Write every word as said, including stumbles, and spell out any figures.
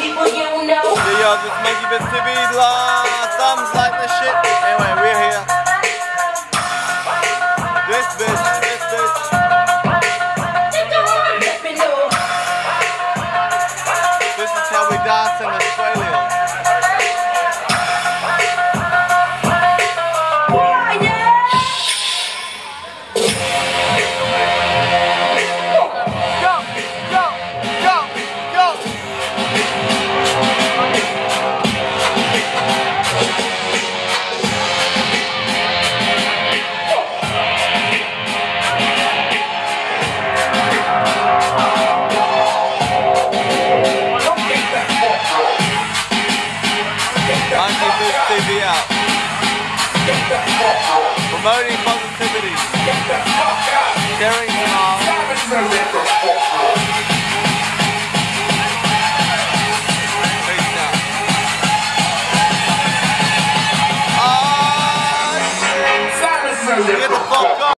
people you know. Yeah, yo, this MONKEYBIZZNESS T V, thumbs like this shit. Anyway, we're here. This bitch, this bitch. This is how we dance in Australia. MONKEYBIZZNESS T V out. Promoting positivity. Sharing smiles. Peace out. Ah, get the fuck up.